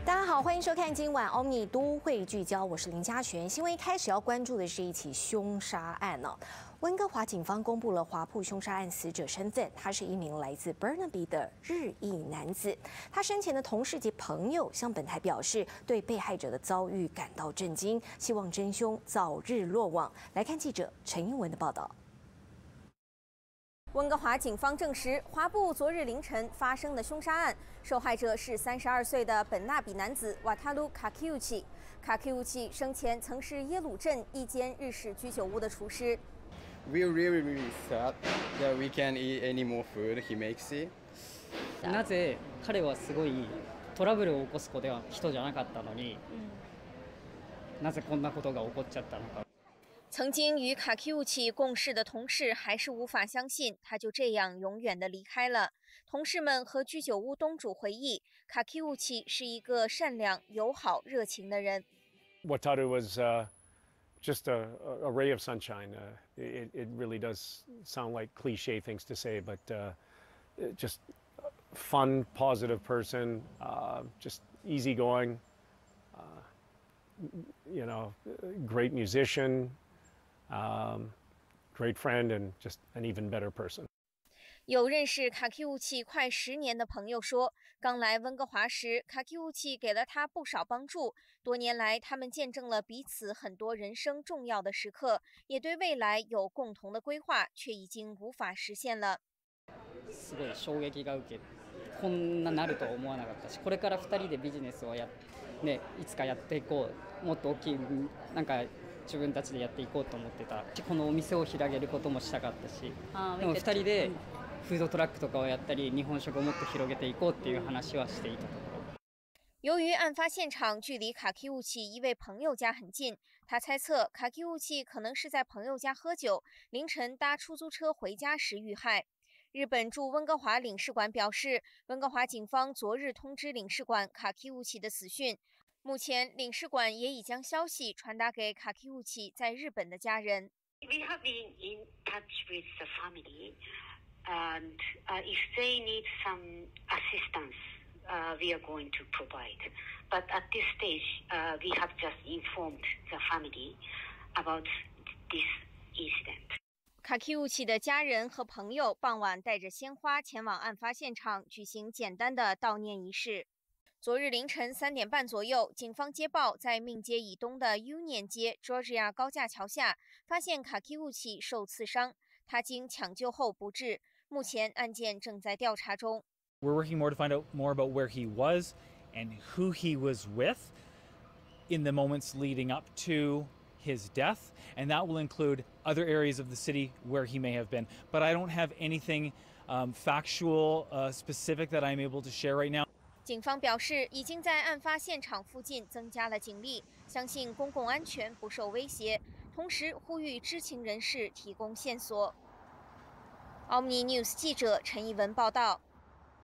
大家好，欢迎收看今晚 Omni 都会聚焦，我是林嘉璇。新闻一开始要关注的是一起凶杀案呢。温哥华警方公布了华埠凶杀案死者身份，他是一名来自 Burnaby 的日裔男子。他生前的同事及朋友向本台表示，对被害者的遭遇感到震惊，希望真凶早日落网。来看记者陈英文的报道。 温哥华警方证实，华埠昨日凌晨发生的凶杀案，受害者是32岁的本纳比男子瓦塔鲁卡基乌奇。卡基乌奇生前曾是耶鲁镇一间日式居酒屋的厨师。 We're really sad that we can't eat any more food he makes it. なぜ彼はすごいトラブルを起こす人じゃなかったのに、なぜこんなことが起こっちゃったのか。 曾经与卡基乌奇共事的同事还是无法相信，他就这样永远的离开了。同事们和居酒屋东主回忆，卡基乌奇是一个善良、友好、热情的人。 Wataru was just a ray of sunshine. It really does sound like cliche things to say, but just fun, positive person, just easygoing. You know, great musician. Great friend and just an even better person. 有认识卡基乌奇快10年的朋友说，刚来温哥华时，卡基乌奇给了他不少帮助。多年来，他们见证了彼此很多人生重要的时刻，也对未来有共同的规划，却已经无法实现了。 すごい衝撃が受け、こんななると思わなかったし、これから2人でビジネスをね、いつかやっていこう、もっと大きいなんか。 自分たちでやっていこうと思ってたこのお店を広げることもしたかったしでも2人でフードトラックとかをやったり日本食をもっと広げていこうっていう話はしていたところ。 由于案发现场距离卡基乌奇一位朋友家很近，他猜测卡基乌奇可能是在朋友家喝酒，凌晨搭出租车回家时遇害。日本驻温哥华领事馆表示，温哥华警方昨日通知领事馆卡基乌奇的死讯。 目前，领事馆也已将消息传达给卡基乌奇在日本的家人。 We have been in touch with the family, and if they need some assistance, we are going to provide. But at this stage, we have just informed the family about this incident. 卡基乌奇的家人和朋友傍晚带着鲜花前往案发现场，举行简单的悼念仪式。 昨日凌晨3点半左右，警方接报，在命街以东的 Union 街 Georgia 高架桥下，发现卡基乌奇受刺伤，他经抢救后不治。目前案件正在调查中。 We're working more to find out more about where he was and who he was with in the moments leading up to his death, and that will include other areas of the city where he may have been. But I don't have anything factual, specific that I'm able to share right now. 警方表示，已经在案发现场附近增加了警力，相信公共安全不受威胁，同时呼吁知情人士提供线索。Omni News 记者陈一文报道。